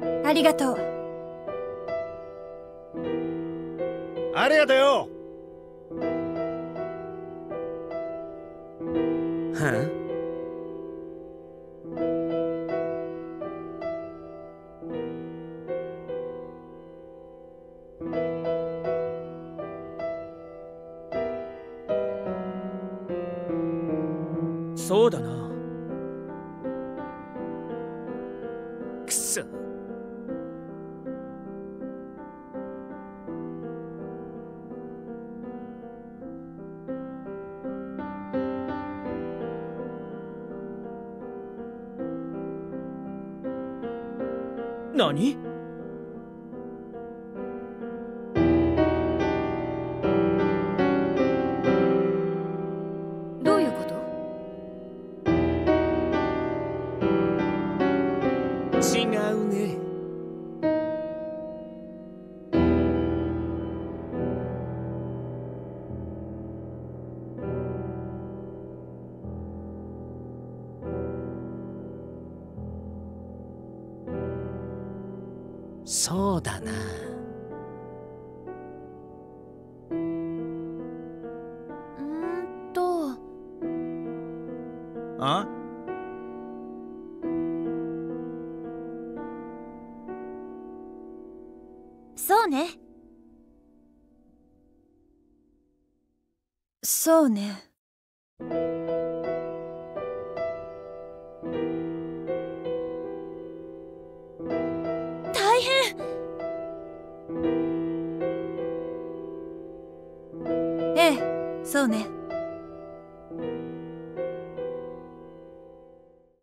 ありがとう。 ありがとうよ。 はん、そうだな。 くそ。 何？ どういうこと？ 違うね。そうだな。 あ？ そうね。そうね。大変。ええ、そうね。